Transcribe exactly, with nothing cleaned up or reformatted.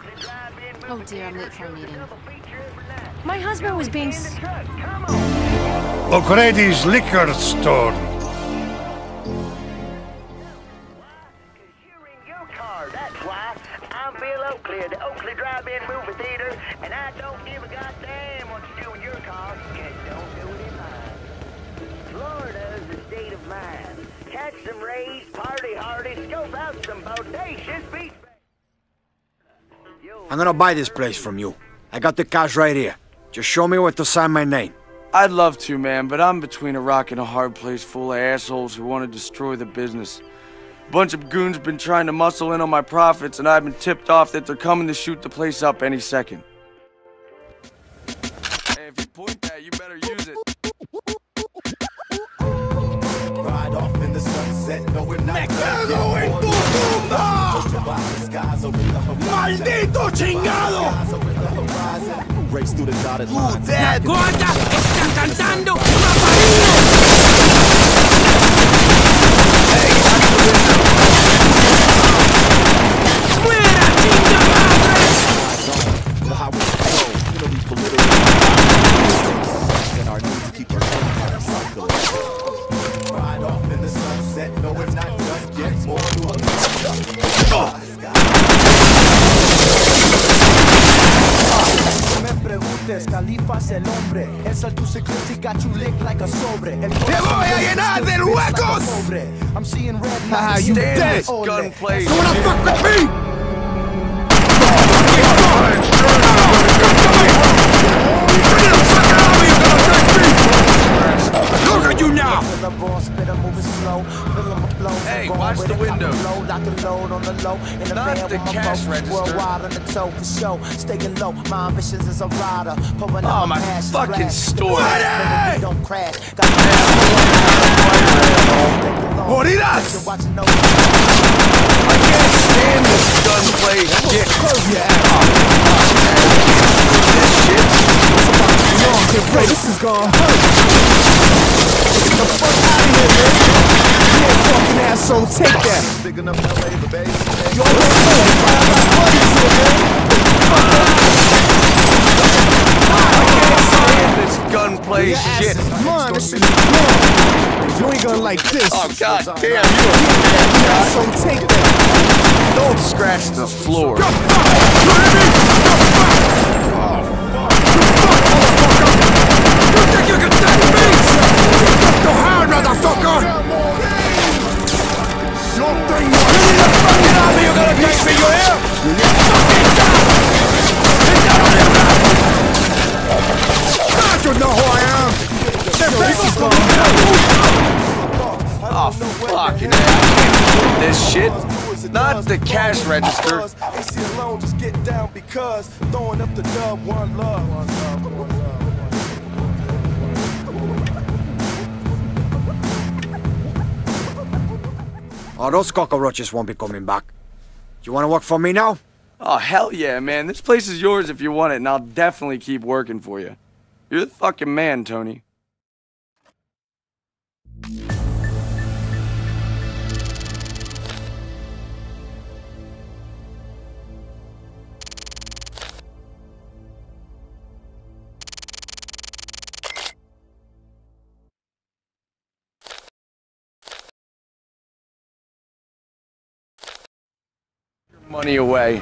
Oh dear, I'm late for a meeting. My husband was being s- O'Grady's liquor store. That's why I'm Bill Oakley at the Oakley Drive-In Movie Theater, and I don't give a goddamn what you do with your car. Just don't do it in mine. Florida's the state of mind. Catch some rays, party hardy, scope out some bodacious beach. I'm gonna buy this place from you. I got the cash right here. Just show me where to sign my name. I'd love to, man, but I'm between a rock and a hard place full of assholes who want to destroy the business. A bunch of goons been trying to muscle in on my profits, and I've been tipped off that they're coming to shoot the place up any second. Hey, if you point that, you better use it. Ride off in the sunset, no we're not. ¡Me cago en tu tumba! ¡Maldito chingado! ¡La gorda está cantando Rafael! ¡Fuera, chinga madre! Ride off in the sunset, no we're not just yet. More to a Califa es el hombre, es el tu security got you licked like a sobre. ¡Te voy a llenar de huecos! I'm seeing red. Ah, you dead! Gunplay. You wanna fuck with me? Look at you now! Hey, watch the window. Not the cash register. Oh, my fucking store. Moriras! I can't stand this gunplay shit. This shit. This is gonna hurt. Get the fuck out of here, man. Yeah, fucking asshole, take that. Big enough L A, the baby. Yo, what's up? I got buddies here, man. I can't stand this gunplay shit. Come on, this shit is wrong. You ain't gonna like this. Oh, god damn, you a asshole, take that. Don't scratch the floor. Go fuck! You hear me? Go fuck! You think you can take me? Go hard, motherfucker! Something more. You need to fucking army, you're gonna take me, you hear? Fucking down! Get down on your back! God, you know who I am! This is gonna Oh, fucking hell. This shit. Not the cash register. A C alone, just get down because throwing up the dub, one love. Oh, those cockroaches won't be coming back. You wanna work for me now? Oh, hell yeah, man. This place is yours if you want it, and I'll definitely keep working for you. You're the fucking man, Tony. Money away.